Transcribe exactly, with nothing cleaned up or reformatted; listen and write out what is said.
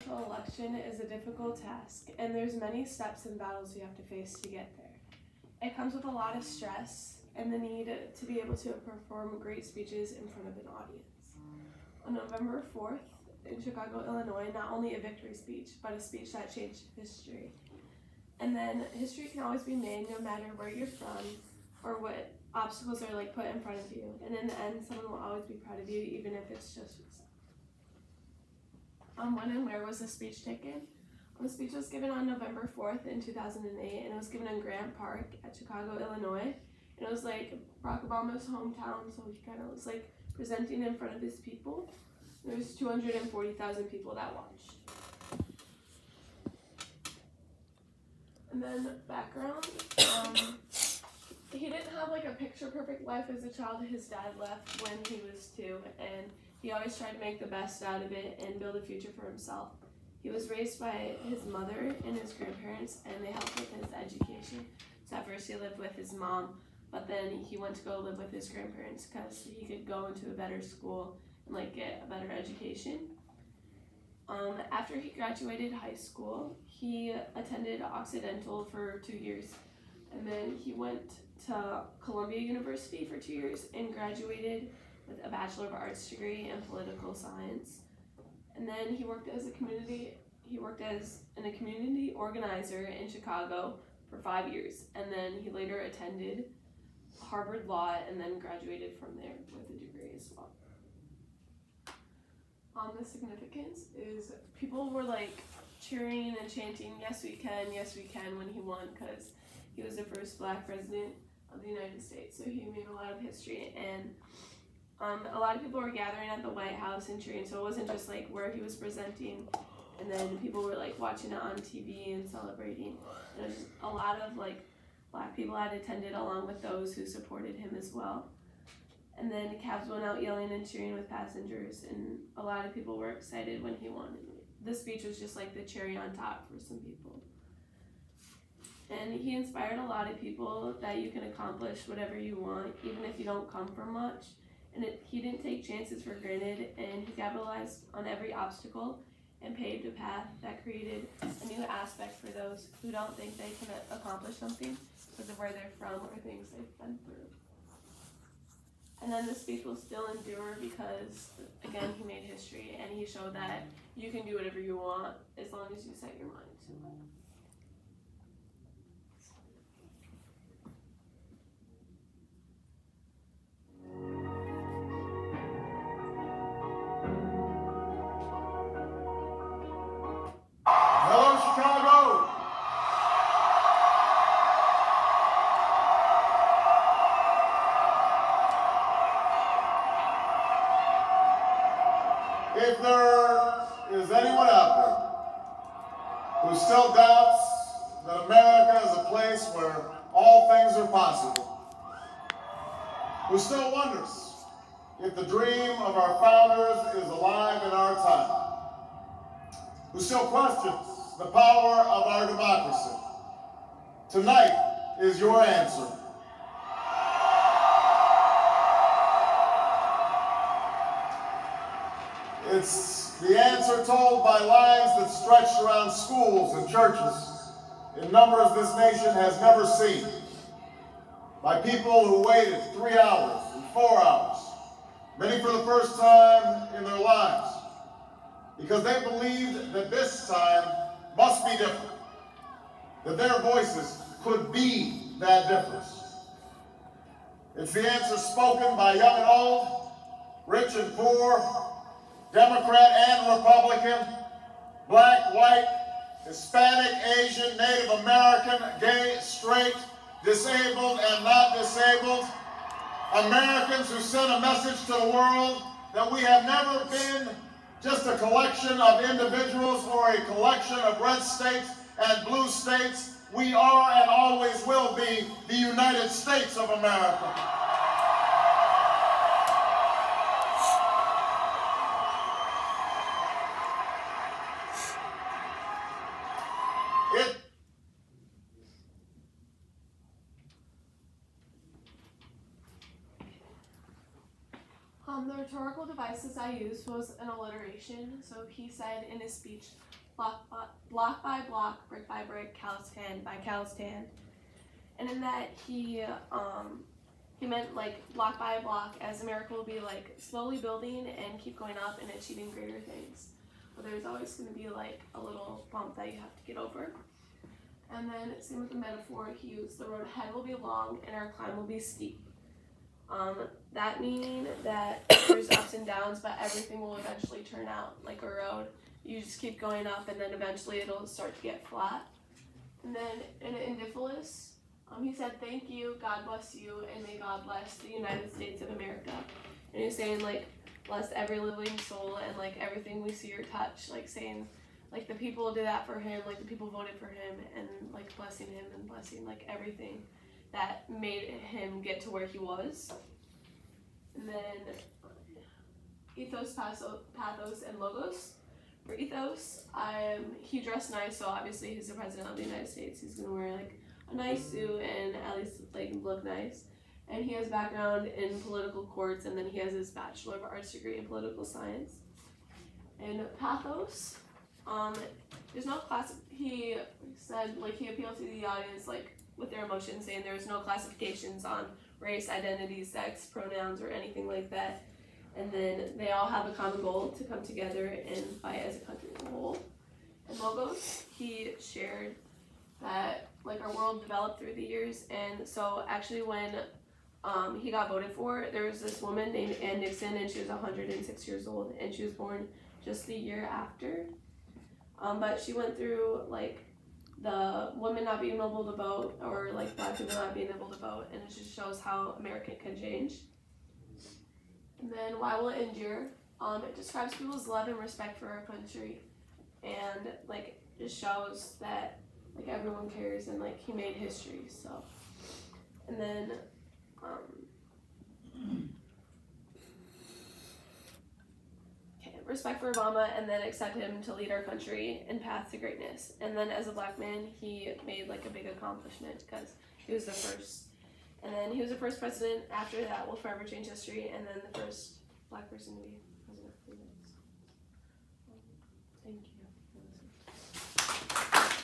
presidential election is a difficult task, and there's many steps and battles you have to face to get there. It comes with a lot of stress and the need to be able to perform great speeches in front of an audience. On November fourth in Chicago, Illinois, not only a victory speech, but a speech that changed history. And then history can always be made no matter where you're from or what obstacles are like put in front of you. And in the end, someone will always be proud of you, even if it's just yourself. Um, when and where was the speech taken? The speech was given on November fourth in two thousand eight, and it was given in Grant Park at Chicago, Illinois. And it was like Barack Obama's hometown, so he kind of was like presenting in front of his people. There was two hundred forty thousand people that watched. And then background, um, he didn't have like a picture-perfect life as a child. His dad left when he was two, and he always tried to make the best out of it and build a future for himself. He was raised by his mother and his grandparents, and they helped with his education. So at first he lived with his mom, but then he went to go live with his grandparents because he could go into a better school and like get a better education. Um, after he graduated high school, he attended Occidental for two years, and then he went to Columbia University for two years and graduated with a Bachelor of Arts degree in political science. And then he worked as a community, he worked as an, a community organizer in Chicago for five years. And then he later attended Harvard Law and then graduated from there with a degree as well. Um, the significance is people were like cheering and chanting, "Yes, we can, yes, we can," when he won, because he was the first Black president of the United States. So he made a lot of history, and Um, a lot of people were gathering at the White House and cheering, so it wasn't just like where he was presenting, and then people were like watching it on T V and celebrating. And it was just a lot of like Black people had attended along with those who supported him as well. And then cabs went out yelling and cheering with passengers, and a lot of people were excited when he won. The speech was just like the cherry on top for some people. And he inspired a lot of people that you can accomplish whatever you want, even if you don't come from much. And it, he didn't take chances for granted, and he capitalized on every obstacle and paved a path that created a new aspect for those who don't think they can accomplish something because of where they're from or things they've been through. And then the speech will still endure because, again, he made history, and he showed that you can do whatever you want as long as you set your mind to it. If there is anyone out there who still doubts that America is a place where all things are possible, who still wonders if the dream of our founders is alive in our time, who still questions the power of our democracy, tonight is your answer. It's the answer told by lines that stretch around schools and churches in numbers this nation has never seen, by people who waited three hours and four hours, many for the first time in their lives, because they believed that this time must be different, that their voices could be that difference. It's the answer spoken by young and old, rich and poor, Democrat and Republican, Black, white, Hispanic, Asian, Native American, gay, straight, disabled and not disabled, Americans who send a message to the world that we have never been just a collection of individuals or a collection of red states and blue states. We are and always will be the United States of America. It Um, the rhetorical devices I used was an alliteration. So he said in his speech, block by, block by block, brick by brick, callous hand by callous hand. And in that, he um, he meant like block by block, as America will be like slowly building and keep going up and achieving greater things. But there's always going to be like a little bump that you have to get over. And then same with the metaphor, he used the road ahead will be long and our climb will be steep. Um, that meaning that there's ups and downs, but everything will eventually turn out like a road. You just keep going up and then eventually it'll start to get flat. And then in Indiphilis, um, he said, thank you, God bless you, and may God bless the United States of America. And he's saying like, bless every living soul and like everything we see or touch, like saying like the people did that for him, like the people voted for him, and like blessing him and blessing like everything that made him get to where he was. And then ethos, pathos, and logos. For ethos, um, he dressed nice, so obviously he's the president of the United States. He's gonna wear like a nice suit and at least like look nice. And he has background in political courts, and then he has his Bachelor of Arts degree in political science. And pathos, um, there's no class. He said like he appealed to the audience like with their emotions, saying there was no classifications on race, identity, sex, pronouns, or anything like that. And then they all have a common goal to come together and fight as a country as a whole. And logos, he shared that like our world developed through the years, and so actually when um, he got voted for, there was this woman named Ann Nixon, and she was one hundred six years old, and she was born just the year after. Um, but she went through like the women not being able to vote, or like black people not being able to vote, and it just shows how America can change. And then why will it endure? Um, it describes people's love and respect for our country, and like it shows that like everyone cares, and like he made history. So, and then um, okay, respect for Obama, and then accept him to lead our country in path to greatness. And then as a black man, he made like a big accomplishment because he was the first. And then he was the first president after that will forever change history, and then the first black person to be president of the United States. Thank you.